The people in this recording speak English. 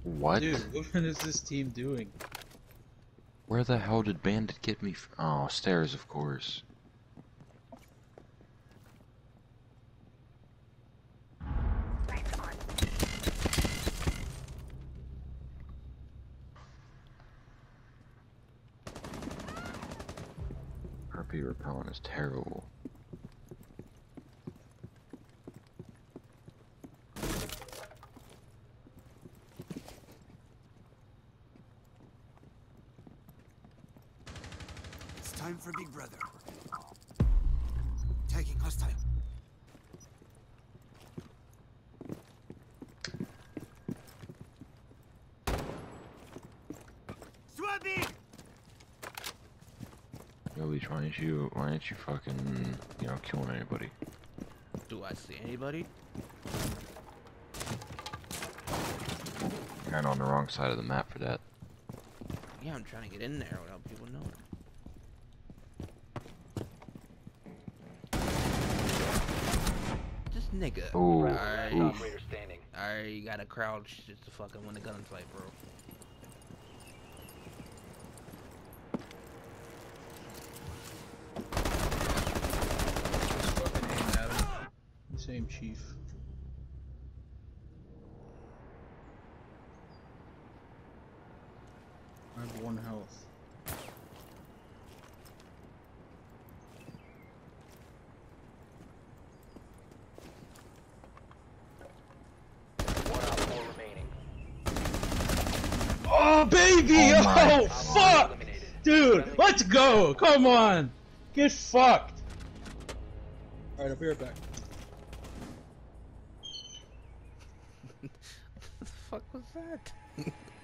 What? Dude, what is this team doing? Where the hell did Bandit get me from? Oh, stairs, of course. Harpy repellent is terrible. It's time for Big Brother. Tagging hostile. Swabbing! Yo, Leech, why didn't you fucking, you know, killing anybody? Do I see anybody? You're kind of on the wrong side of the map for that. Yeah, I'm trying to get in there without people knowing. This nigga. Ooh, Alright. oof. Alright, you gotta crouch just to fucking win a gunfight, bro. Fucking aim at him. Same chief. I have 1 health. Oh baby! Oh, fuck! Dude, let's go! Come on! Get fucked! Alright, I'll be right back. What the fuck was that?